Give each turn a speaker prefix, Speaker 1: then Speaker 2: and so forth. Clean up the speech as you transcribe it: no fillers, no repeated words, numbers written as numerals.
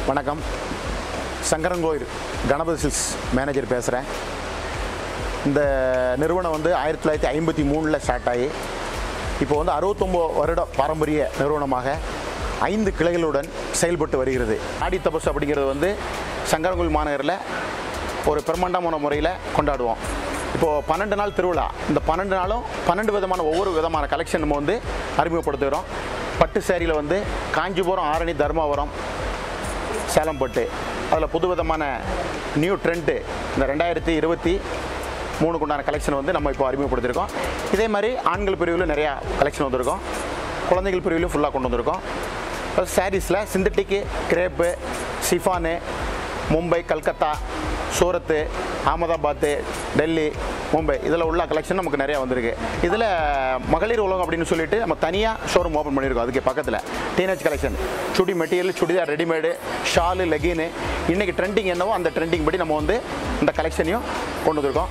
Speaker 1: வணக்கம். Sankarankoil Ganapathi silks manager பேசுகிறேன். இந்த நிறுவனம் வந்து 1953 ஸ்டார்ட் ஆகி இப்போ வந்து 69 வருட பாரம்பரிய நிறுவனமாக 5 கிளைகளுடன் செயல்பட்டு வருகிறது. ஆடி தபசு அப்படிங்கிறது வந்து சங்கரங்கோயில் மாநகரில் ஒரு பிரம்மாண்டமான முறையில் கொண்டாடுவோம். இப்போது 12 நாள் திருவிழா. இந்த 12 நாளும் 12 விதமான ஒவ்வொரு விதமான கலெக்ஷன் நம்ம வந்து அறிமுகப்படுத்துகிறோம். பட்டு சேரீயில் வந்து காஞ்சிபுரம், ஆரணி, தர்மாபுரம், சேலம் பட்டு, அதில் புது விதமான நியூ ட்ரெண்டு இந்த 2023 உண்டான கலெக்ஷன் வந்து நம்ம இப்போ அறிமுகப்படுத்தியிருக்கோம். இதே மாதிரி ஆண்கள் பிரிவில் நிறையா கலெக்ஷன் வந்திருக்கோம். குழந்தைகள் பிரிவிலையும் ஃபுல்லாக கொண்டு வந்திருக்கோம். சாரீஸில் synthetic, crepe, chiffon, Mumbai, Calcutta, Surat, Ahmedabad, Delhi, Mumbai இதில் உள்ள கலெக்ஷன் நமக்கு நிறையா வந்திருக்கு. இதில் மகளிர் உலகம் அப்படின்னு சொல்லிட்டு நம்ம தனியாக ஷோரூம் ஓப்பன் பண்ணியிருக்கோம். அதுக்கு பக்கத்தில் teenage collection, chudi material, chudidar readymade, shawl, லெகின்னு இன்றைக்கி ட்ரெண்டிங் என்னவோ அந்த ட்ரெண்டிங் படி நம்ம வந்து இந்த கலெக்ஷனையும் கொண்டு வந்திருக்கோம்.